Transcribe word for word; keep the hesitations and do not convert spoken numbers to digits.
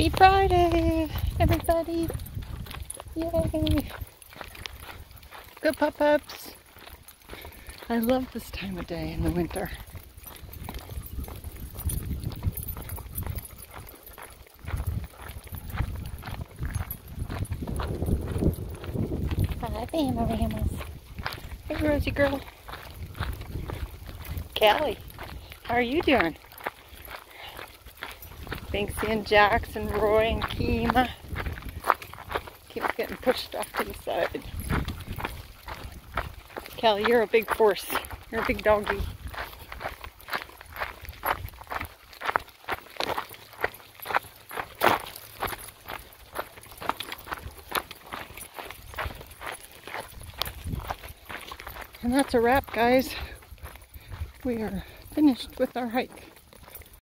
Happy Friday, everybody. Yay. Good pop-ups. I love this time of day in the winter. Hi, panoramas. Hey, Rosie girl. Callie, how are you doing? Banksy and Jax and Roy and Kima. Kima's getting pushed off to the side. Callie, you're a big force. You're a big doggy. And that's a wrap, guys. We are finished with our hike.